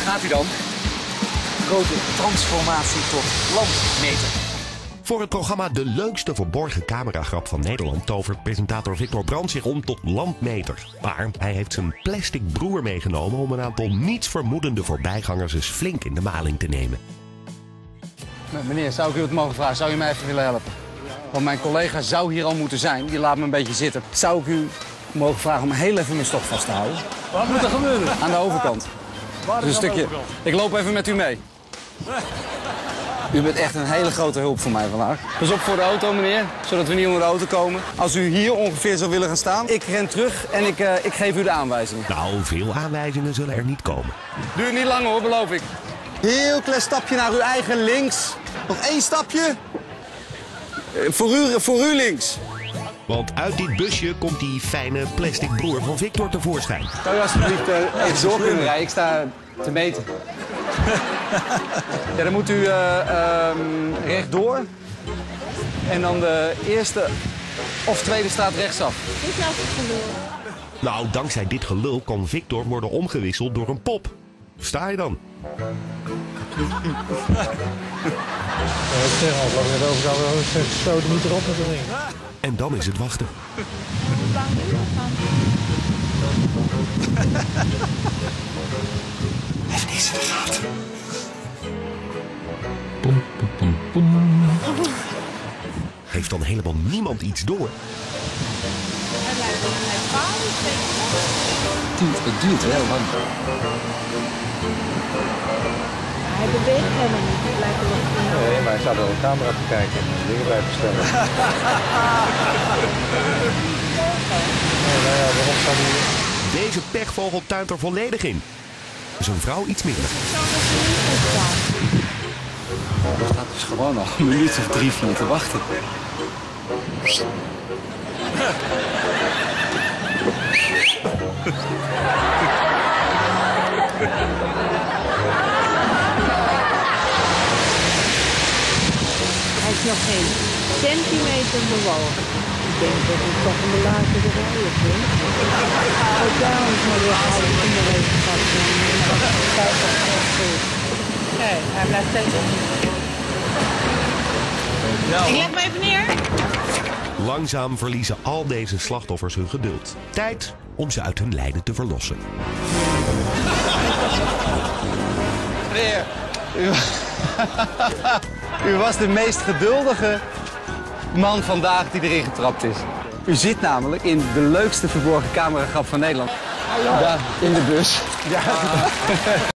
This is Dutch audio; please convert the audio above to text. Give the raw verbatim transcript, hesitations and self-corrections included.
gaat hij dan. Grote transformatie tot landmeter. Voor het programma De Leukste Verborgen Cameragrap van Nederland tovert presentator Victor Brandt zich om tot landmeter. Maar hij heeft zijn plastic broer meegenomen om een aantal nietsvermoedende voorbijgangers eens flink in de maling te nemen. Meneer, zou ik u wat mogen vragen? Zou u mij even willen helpen? Want mijn collega zou hier al moeten zijn. Die laat me een beetje zitten. Zou ik u mogen vragen om heel even mijn stok vast te houden? Wat moet er gebeuren? Aan de overkant. Waar Dus een stukje. Ik loop even met u mee. U bent echt een hele grote hulp voor mij vandaag. Pas op voor de auto, meneer, zodat we niet onder de auto komen. Als u hier ongeveer zou willen gaan staan, ik ren terug en ik, uh, ik geef u de aanwijzingen. Nou, veel aanwijzingen zullen er niet komen. Duurt niet lang hoor, beloof ik. Heel klein stapje naar uw eigen links. Nog één stapje. Uh, voor, u, voor u links. Want uit dit busje komt die fijne plastic broer van Victor tevoorschijn. Zou u alsjeblieft uh, even door kunnen rijden? Ik sta te meten. Ja, dan moet u uh, um, rechtdoor. En dan de eerste of tweede straat rechtsaf. Dit is nou het gelul. Nou, dankzij dit gelul kan Victor worden omgewisseld door een pop. Sta je dan? Ik zeg al, lang net overgaan, stoot niet erop met de ring. En dan is het wachten. Even niets in de gaten. Pom, pom, pom, pom. Heeft dan helemaal niemand iets door? Hij lijkt wel een paal. Duurt, het duurt heel lang. Hij beweegt helemaal niet. Hij blijft er nog in. Nee, maar hij staat wel op de camera te kijken en dingen bij te stellen. Nee, nou ja, waarom staat hij hier? Deze pechvogel tuint er volledig in. Zijn vrouw iets minder. Er staat dus gewoon al een minuut of drie van te wachten. Hij is nog geen centimeter bewogen. Ik denk dat het toch een belaagde rijden vindt. Ook daar is maar weer alle kinderwetenschap. Nee, hij blijft steeds op. Ik leg me even neer. Langzaam verliezen al deze slachtoffers hun geduld. Tijd om ze uit hun lijden te verlossen. Meneer, u, u was de meest geduldige man vandaag die erin getrapt is. U zit namelijk in de leukste verborgen cameragrap van Nederland. Daar in de bus. Ja.